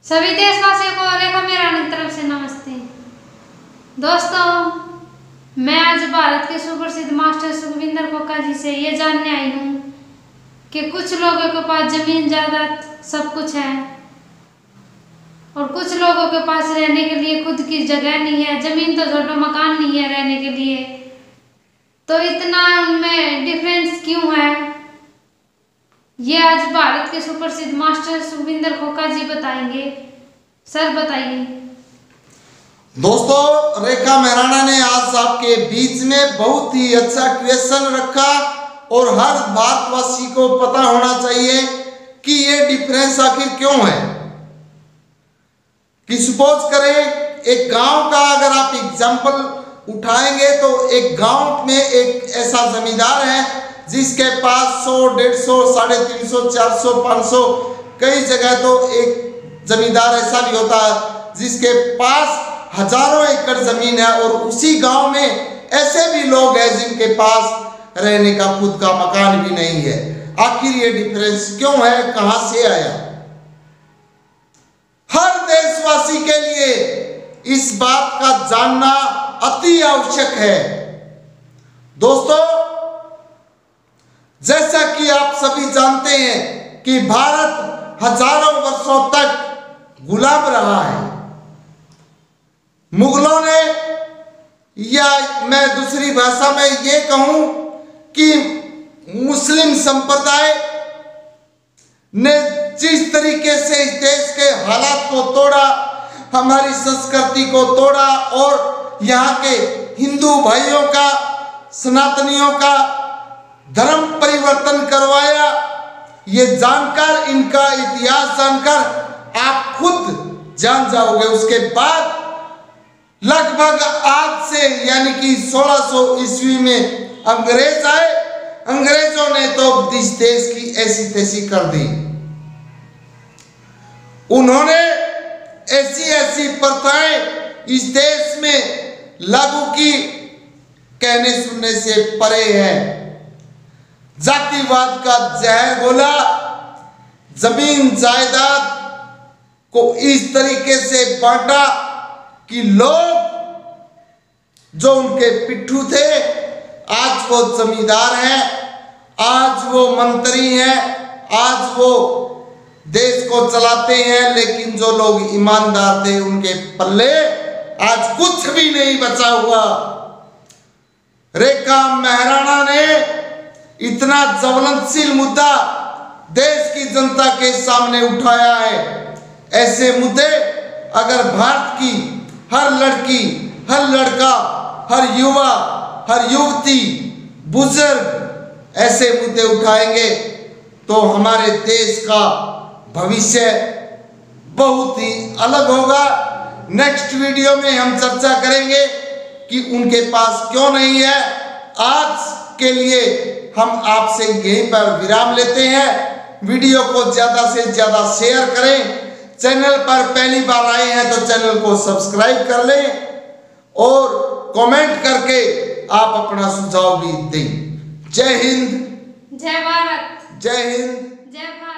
सभी देशवासियों को रेखा मेहराना की तरफ से नमस्ते। दोस्तों, मैं आज भारत के सुप्रसिद्ध मास्टर सुखविंदर खोखा जी से ये जानने आई हूँ कि कुछ लोगों के पास जमीन जायदाद सब कुछ है और कुछ लोगों के पास रहने के लिए खुद की जगह नहीं है, जमीन तो छोटा, मकान नहीं है रहने के लिए। तो इतना इनमें डिफरेंस क्यों है, ये आज भारत के सुप्रसिद्ध मास्टर सुखविंदर खोखा जी बताएंगे। सर बताइए। दोस्तों, रेखा मेहराना ने आज आपके बीच में बहुत ही अच्छा क्वेश्चन रखा और हर भारतवासी को पता होना चाहिए कि ये डिफरेंस आखिर क्यों है। कि सपोज करें एक गांव का अगर आप एग्जांपल उठाएंगे तो एक गांव में एक ऐसा जमींदार है जिसके पास 100, 150, 350, 400, 500 कई जगह तो एक जमींदार ऐसा भी होता है जिसके पास हजारों एकड़ जमीन है और उसी गांव में ऐसे भी लोग हैं जिनके पास रहने का खुद का मकान भी नहीं है। आखिर ये डिफरेंस क्यों है, कहां से आया? हर देशवासी के लिए इस बात का जानना अति आवश्यक है। दोस्तों, जैसा कि आप सभी जानते हैं कि भारत हजारों वर्षों तक गुलाम रहा है। मुगलों ने, या मैं दूसरी भाषा में ये कहूं कि मुस्लिम संप्रदाय ने जिस तरीके से इस देश के हालात को तोड़ा, हमारी संस्कृति को तोड़ा और यहाँ के हिंदू भाइयों का, सनातनियों का धर्म परिवर्तन करवाया, ये जानकर, इनका इतिहास जानकर आप खुद जान जाओगे। उसके बाद लगभग आज से यानी कि 1600 ईस्वी में अंग्रेज आए। अंग्रेजों ने तो इस देश की ऐसी तैसी कर दी। उन्होंने ऐसी ऐसी प्रथाएं इस देश में लागू की, कहने सुनने से परे है। जातिवाद का जहर घोला, जमीन जायदाद को इस तरीके से बांटा कि लोग जो उनके पिट्ठू थे आज वो जमींदार हैं, आज वो मंत्री हैं, आज वो देश को चलाते हैं। लेकिन जो लोग ईमानदार थे उनके पल्ले आज कुछ भी नहीं बचा हुआ। रेखा मेहराना ने इतना ज्वलनशील मुद्दा देश की जनता के सामने उठाया है। ऐसे मुद्दे अगर भारत की हर लड़की, हर लड़का, हर युवा, हर युवती, बुजुर्ग ऐसे मुद्दे उठाएंगे तो हमारे देश का भविष्य बहुत ही अलग होगा। नेक्स्ट वीडियो में हम चर्चा करेंगे कि उनके पास क्यों नहीं है। आज के लिए हम आपसे यहीं पर विराम लेते हैं। वीडियो को ज़्यादा से ज़्यादा शेयर करें। चैनल पर पहली बार आए हैं तो चैनल को सब्सक्राइब कर लें और कमेंट करके आप अपना सुझाव भी दें। जय हिंद, जय भारत। जय हिंद, जय भारत।